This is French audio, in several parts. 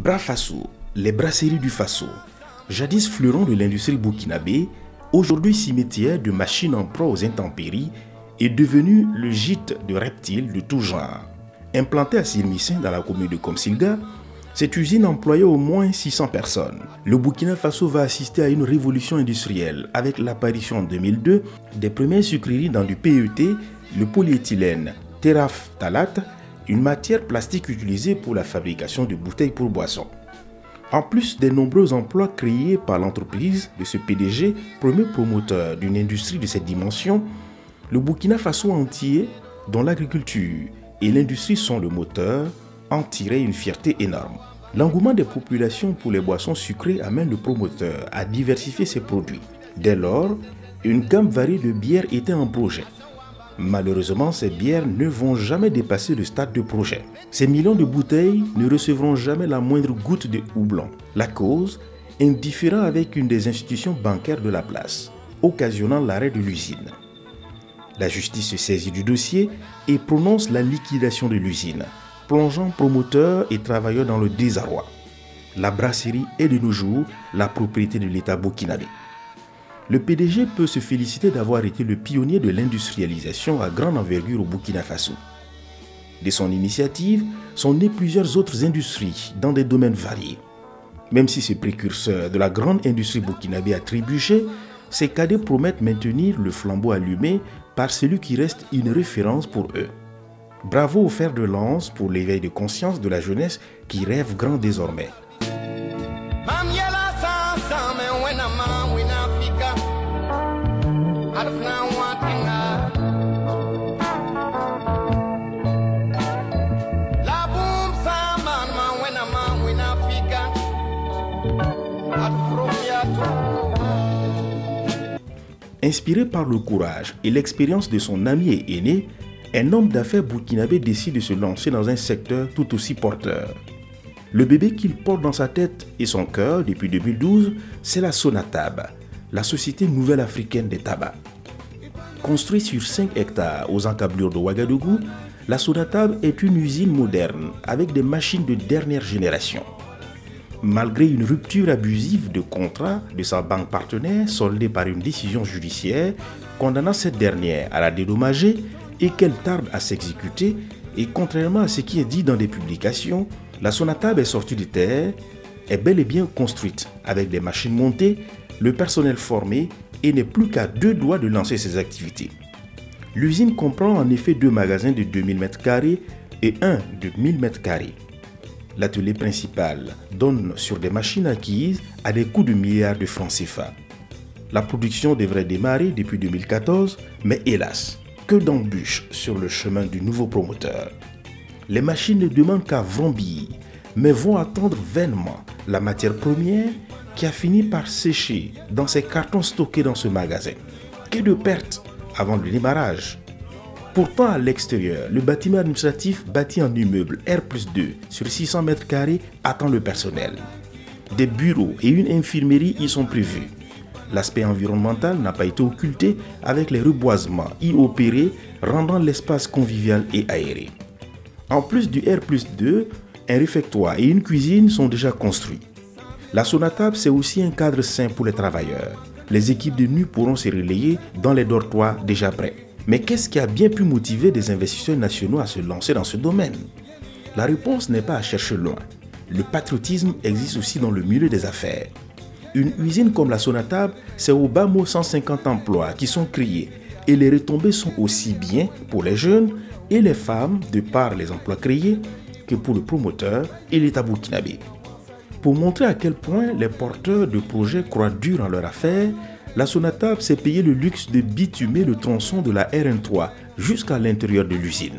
Bra Faso, les brasseries du Faso, jadis fleuron de l'industrie burkinabé, aujourd'hui cimetière de machines en proie aux intempéries, est devenu le gîte de reptiles de tout genre. Implantée à Silmissin dans la commune de Komsilga, cette usine employait au moins 600 personnes. Le Burkina Faso va assister à une révolution industrielle avec l'apparition en 2002 des premières sucreries dans du PET, le polyéthylène terephthalate, une matière plastique utilisée pour la fabrication de bouteilles pour boissons. En plus des nombreux emplois créés par l'entreprise de ce PDG, premier promoteur d'une industrie de cette dimension, le Burkina Faso entier, dont l'agriculture et l'industrie sont le moteur, en tirait une fierté énorme. L'engouement des populations pour les boissons sucrées amène le promoteur à diversifier ses produits. Dès lors, une gamme variée de bières était en projet. Malheureusement, ces bières ne vont jamais dépasser le stade de projet. Ces millions de bouteilles ne recevront jamais la moindre goutte de houblon. La cause, indifférent avec une des institutions bancaires de la place, occasionnant l'arrêt de l'usine. La justice se saisit du dossier et prononce la liquidation de l'usine, plongeant promoteurs et travailleurs dans le désarroi. La brasserie est de nos jours la propriété de l'État burkinabé. Le PDG peut se féliciter d'avoir été le pionnier de l'industrialisation à grande envergure au Burkina Faso. De son initiative sont nées plusieurs autres industries dans des domaines variés. Même si ce précurseur de la grande industrie burkinabé a trébuché, ces cadets promettent maintenir le flambeau allumé par celui qui reste une référence pour eux. Bravo au fer de lance pour l'éveil de conscience de la jeunesse qui rêve grand désormais. Inspiré par le courage et l'expérience de son ami et aîné, un homme d'affaires burkinabé décide de se lancer dans un secteur tout aussi porteur. Le bébé qu'il porte dans sa tête et son cœur depuis 2012, c'est la Sonatab, la Société Nouvelle Africaine des Tabacs. Construite sur 5 hectares aux encablures de Ouagadougou, la Sonatab est une usine moderne avec des machines de dernière génération. Malgré une rupture abusive de contrat de sa banque partenaire soldée par une décision judiciaire condamnant cette dernière à la dédommager et qu'elle tarde à s'exécuter, et contrairement à ce qui est dit dans des publications, la Sonatab est sortie de terre, est bel et bien construite avec des machines montées, le personnel formé et n'est plus qu'à 2 doigts de lancer ses activités. L'usine comprend en effet 2 magasins de 2000 m² et un de 1000 m². L'atelier principal donne sur des machines acquises à des coûts de milliards de francs CFA. La production devrait démarrer depuis 2014, mais hélas, que d'embûches sur le chemin du nouveau promoteur. Les machines ne demandent qu'à vrombir, mais vont attendre vainement la matière première qui a fini par sécher dans ces cartons stockés dans ce magasin. Que de pertes avant le démarrage! Pourtant, à l'extérieur, le bâtiment administratif bâti en immeuble R+2 sur 600 m² attend le personnel. Des bureaux et une infirmerie y sont prévus. L'aspect environnemental n'a pas été occulté avec les reboisements y opérés, rendant l'espace convivial et aéré. En plus du R+2, un réfectoire et une cuisine sont déjà construits. La Sonatab, c'est aussi un cadre sain pour les travailleurs. Les équipes de nuit pourront se relayer dans les dortoirs déjà prêts. Mais qu'est-ce qui a bien pu motiver des investisseurs nationaux à se lancer dans ce domaine? La réponse n'est pas à chercher loin. Le patriotisme existe aussi dans le milieu des affaires. Une usine comme la Sonatab, c'est au bas mot 150 emplois qui sont créés et les retombées sont aussi bien pour les jeunes et les femmes de par les emplois créés que pour le promoteur et l'État burkinabé. Pour montrer à quel point les porteurs de projets croient dur en leur affaire, la Sonatab s'est payé le luxe de bitumer le tronçon de la RN3 jusqu'à l'intérieur de l'usine.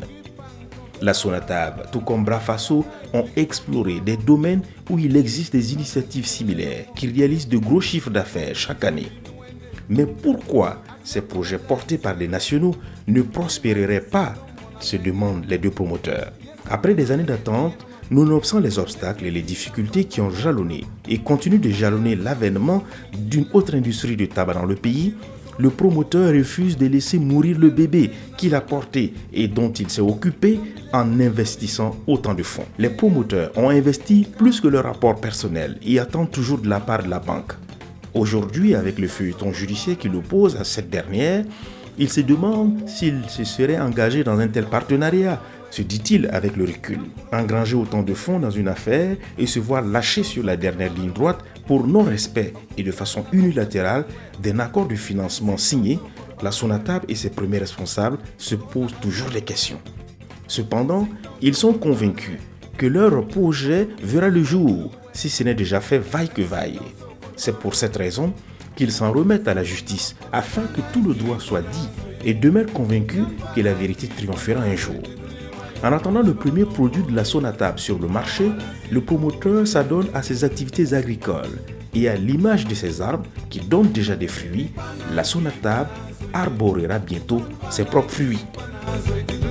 La Sonatab, tout comme Bra Faso, ont exploré des domaines où il existe des initiatives similaires qui réalisent de gros chiffres d'affaires chaque année. Mais pourquoi ces projets portés par des nationaux ne prospéreraient pas, se demandent les 2 promoteurs. Après des années d'attente, nonobstant les obstacles et les difficultés qui ont jalonné et continuent de jalonner l'avènement d'une autre industrie de tabac dans le pays, le promoteur refuse de laisser mourir le bébé qu'il a porté et dont il s'est occupé en investissant autant de fonds. Les promoteurs ont investi plus que leur rapport personnel et attendent toujours de la part de la banque. Aujourd'hui, avec le feuilleton judiciaire qui l'oppose à cette dernière, il se demande s'il se serait engagé dans un tel partenariat, se dit-il avec le recul. Engranger autant de fonds dans une affaire et se voir lâcher sur la dernière ligne droite pour non-respect et de façon unilatérale d'un accord de financement signé, la Sonatab et ses premiers responsables se posent toujours des questions. Cependant, ils sont convaincus que leur projet verra le jour, si ce n'est déjà fait vaille que vaille. C'est pour cette raison qu'ils s'en remettent à la justice afin que tout le droit soit dit et demeurent convaincus que la vérité triomphera un jour. En attendant le premier produit de la Sonatab sur le marché, le promoteur s'adonne à ses activités agricoles et à l'image de ses arbres qui donnent déjà des fruits, la Sonatab arborera bientôt ses propres fruits.